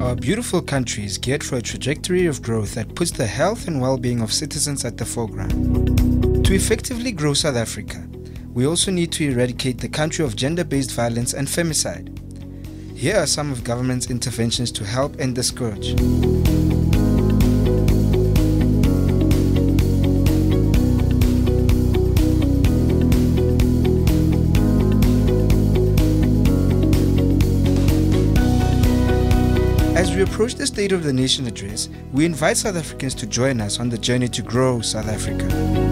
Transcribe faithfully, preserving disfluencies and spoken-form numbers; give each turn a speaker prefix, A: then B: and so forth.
A: Our beautiful country is geared for a trajectory of growth that puts the health and well-being of citizens at the foreground. To effectively grow South Africa, we also need to eradicate the country of gender-based violence and femicide. Here are some of government's interventions to help end the scourge. As we approach the State of the Nation address, we invite South Africans to join us on the journey to grow South Africa.